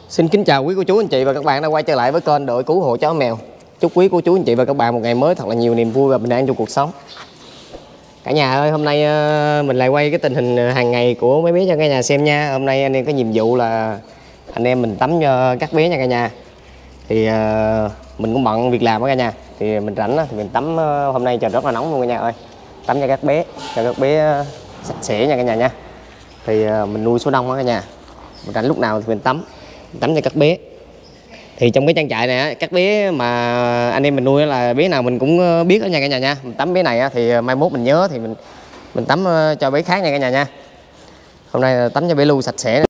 Xin kính chào quý cô chú anh chị và các bạn đã quay trở lại với kênh Đội Cứu Hộ Chó Mèo. Chúc quý cô chú anh chị và các bạn một ngày mới thật là nhiều niềm vui và bình an trong cuộc sống. Cả nhà ơi, hôm nay mình lại quay cái tình hình hàng ngày của mấy bé cho cả nhà xem nha. Hôm nay anh em có nhiệm vụ là anh em mình tắm cho các bé nha cả nhà. Thì mình cũng bận việc làm đó cả nhà. Thì mình rảnh thì mình tắm, hôm nay trời rất là nóng luôn cả nhà ơi. Tắm cho các bé sạch sẽ nha cả nhà nha. Thì mình nuôi số đông đó cả nhà. Mình rảnh lúc nào thì mình tắm cho các bé. Thì trong cái trang trại này các bé mà anh em mình nuôi là bé nào mình cũng biết đó nha cả nhà nha. Mình tắm bé này thì mai mốt mình nhớ thì mình tắm cho bé khác nha cả nhà nha. Hôm nay là tắm cho bé Lu sạch sẽ.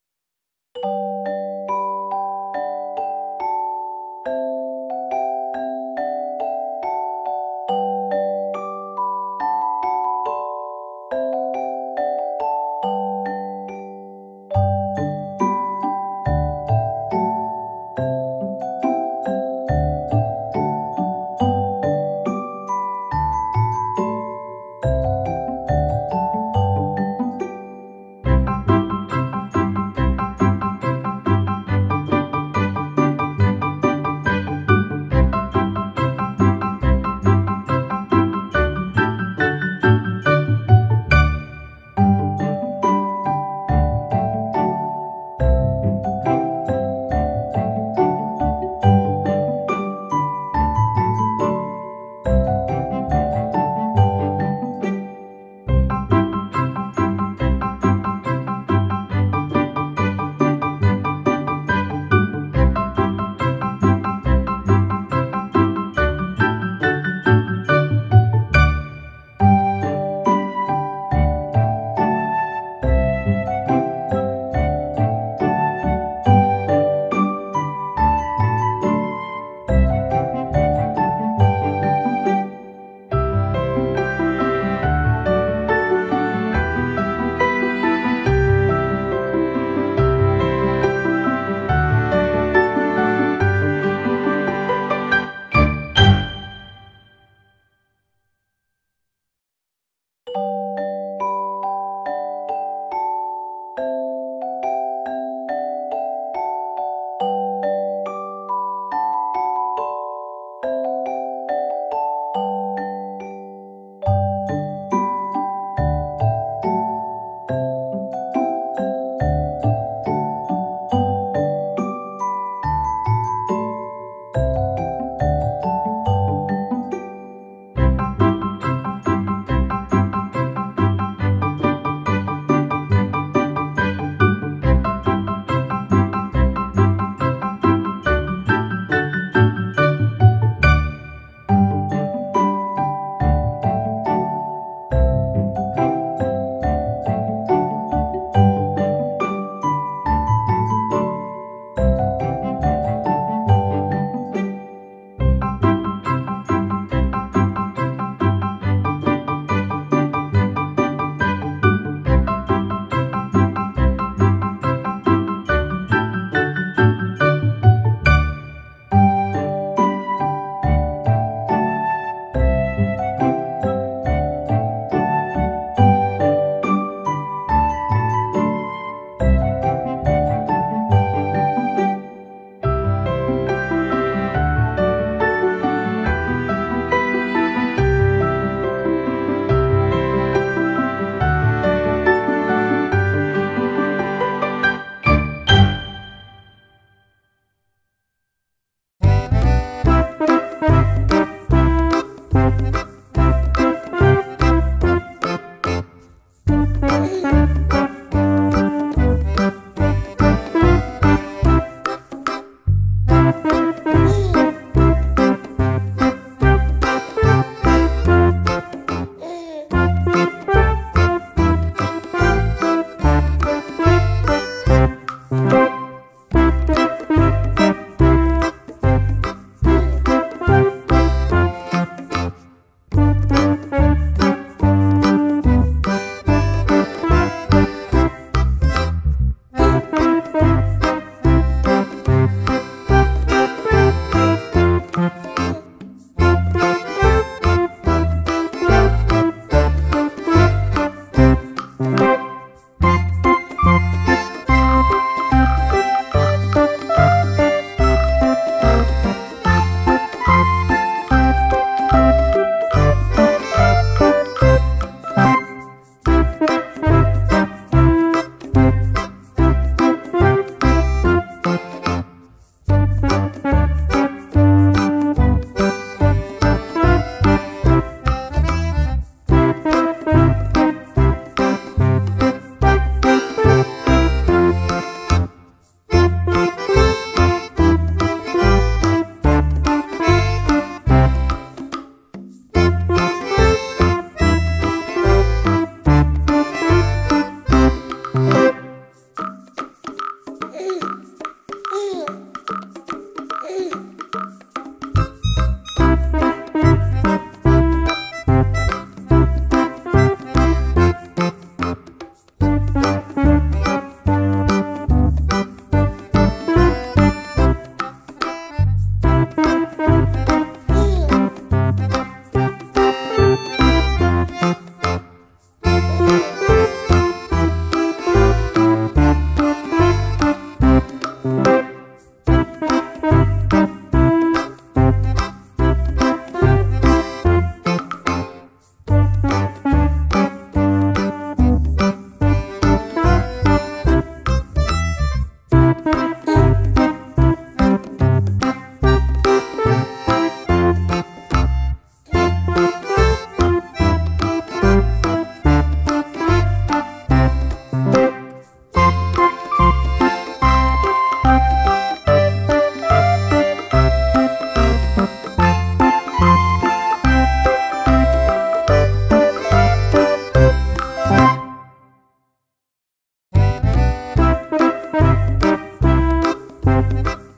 Bye.